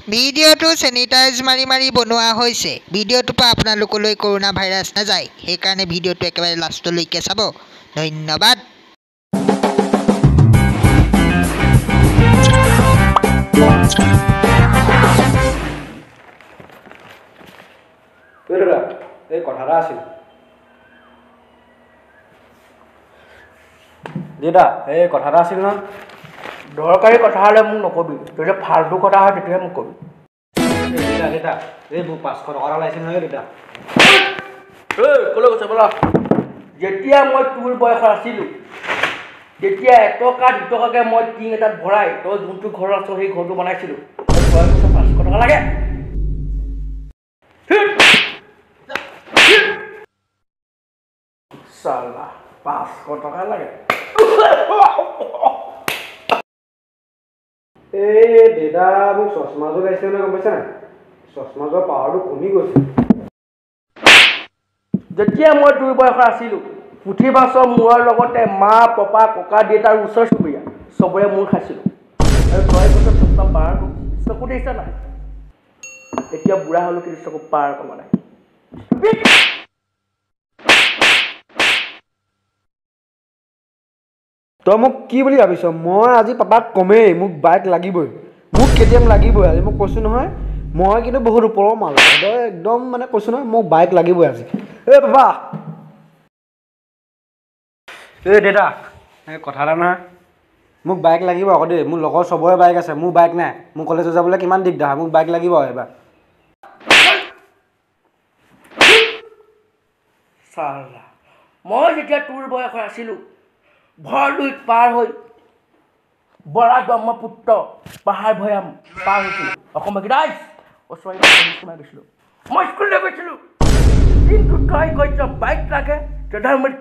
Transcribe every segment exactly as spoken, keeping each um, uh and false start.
ভিডিঅ'টো চেনিটাইজ মাৰি মাৰি বনোৱা হৈছে। ভিডিঅ'টোৰ পৰা আপোনালোকলৈ কৰোনা ভাইৰাছ নাযায়, সেইকাৰণে ভিডিঅ'টো একেবাৰে লাষ্টলৈকে চাব। ধন্যবাদ। এই কথা এটা আছিল দেউতা, এই কথা এটা আছিল নহয়। দৰকাৰী কথা হ'লে মোক নকবি, যদি ফাল্টু কথা হয় তেতিয়াহে মোক কবি। দেউতা দেউতা এই মোক পাঁচশ টকা এটা লাগিছিল নহয় দেউতা। এই ক'লৈ গৈছে বোলা? যেতিয়া মই তোৰ বয়সত আছিলোঁ তেতিয়া এটকা দুটকাকৈ মই টিং এটাত ভৰাই তই যোনটো ঘৰত আছ সেই ঘৰটো বনাইছিলোঁ। তই কৈছ পাঁচশ টকা লাগে। চালা পাঁচশ টকা লাগে। এই দেউতা মোক চশমাযোৰ লাগিছে নহয়, গম পাইছা নাই? চশমাযোৰ পাৱাৰটো কমি গৈছে। যেতিয়া মই তোৰ বয়সত আছিলোঁ পুথি মাছৰ মূৰৰ লগতে মা পাপা ককা দেউতা আৰু ওচৰ চুবুৰীয়া চবৰে মূৰ খাইছিলোঁ। আৰু তই কৈছ চশমা পাৱাৰ চকু দেখিছা নাই? এতিয়া বুঢ়া হ'লো কিন্তু চকু পাৱাৰ কমা নাই। তই মোক কি বুলি ভাবিছ? মই আজি পাপাক কমেই মোক বাইক লাগিবই, মোক কেতিয়াম লাগিবই। আজি মোক কৈছোঁ নহয়, মই কিন্তু বহুত ওপৰৰ মাল। তই একদম মানে কৈছোঁ নহয় মোক বাইক লাগিবই আজি। এই পাপা, এই দেউতা এই কথা এটা নহয়, মোক বাইক লাগিব আকৌ দেই। মোৰ লগৰ চবৰে বাইক আছে, মোৰ বাইক নাই। মোৰ কলেজত যাবলৈ কিমান দিগদাৰ হয়, মোক বাইক লাগিব এইবাৰ। চালা মই যেতিয়া তোৰ বয়সত আছিলোঁ ভৰলুই পাৰ হৈ বৰা ব্ৰহ্মপুত্ৰ পাহাৰ ভৈয়াম পাৰ হৈছিলোঁ। অসমৰ গীতাই ওচৰ সোমাই গৈছিলোঁ, মই স্কুললৈ গৈছিলোঁ। কিন্তু তই কৈছ বাইক লাগে, তেতিয়া মই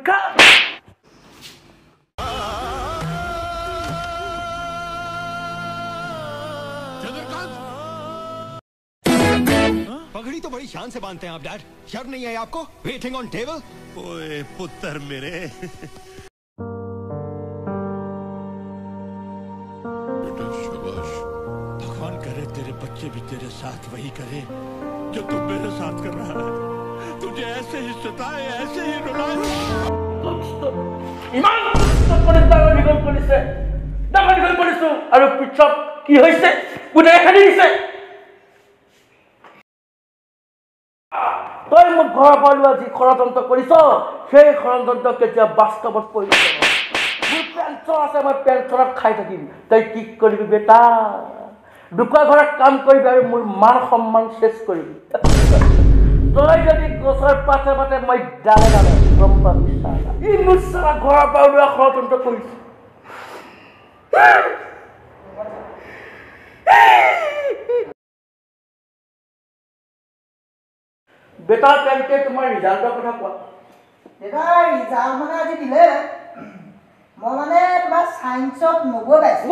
पगड़ी तो बड़ी शान से बांधते हैं आप डैड, शर्म नहीं है आपको? Waiting on table. ओए पुत्र मेरे। बेटा शाबाश, भगवान करे तेरे बच्चे भी तेरे साथ वही करे जो तुम मेरे साथ कर रहा है। तुझे ऐसे ही सताए, ऐसे ही रुलाए। ইমান করে ডাঙৰ দীঘল কৰিছে, ডাঙৰ দীঘল কৰিছোঁ আৰু পিছত কি হৈছে গোটেই খালি দিছে। তই মোক ঘৰৰ পৰা লোৱা যি ষড়যন্ত্ৰ কৰিছ সেই ষড়যন্ত্ৰ কেতিয়া বাস্তৱত পৰিণত হ'ব? মোৰ পেঞ্চন আছে, মই পেঞ্চনত খাই থাকিম। তই কি কৰিবি বেটা? দুখৰ ঘৰত কাম কৰিবি আৰু মোৰ মান সন্মান শেষ কৰিবি। তই যদি গছৰ পাতে পাতে মই ডালে ডালে গম পাবি। চালা ই মোৰ চালা ঘৰৰ পৰা ওলোৱা ষড়যন্ত্ৰ কৰিছে। বেটা তেন্তে তোমাৰ ৰিজাল্টৰ কথা কোৱা। দাদা ৰিজাল্ট মানে আজি দিলে, মই মানে তোমাৰ চাইন্সত নব্বৈ পাইছোঁ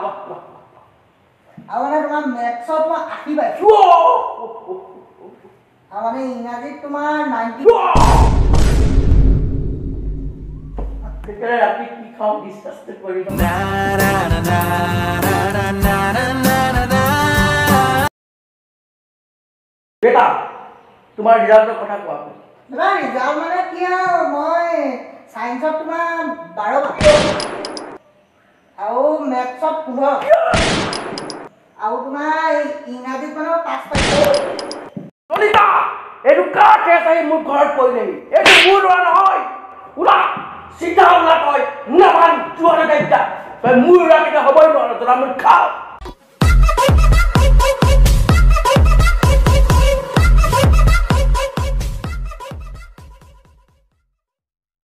আৰু মানে তোমাৰ মেথছত মই আশী পাইছোঁ আৰু মানে ইংৰাজীত তোমাৰ নাইণ্টি। তেতিয়াহ'লে ৰাতি কি খাওঁ ডিছকাছ কৰি বেটা তোমাৰ ৰিজাল্টৰ কথা কোৱা। দাদা ৰিজাল্ট মানে কি আৰু মই চাইন্সত তোমাৰ বাৰ পাইছোঁ আৰু মেথছত পোন্ধৰ আৰু তোমাৰ ইংৰাজীত মানে পাঁচ পাইছোঁ। ললিতা এইটো কাৰ কেছ আহি মোৰ ঘৰত পৰিলেহি? এইটো মোৰ ল'ৰা নহয়। ওলা চিধা ওলা, তই নামান যোৱা তই মোৰ ল'ৰা কেইটা হ'বই নোৱাৰো। তোলা মোৰ খাওঁ।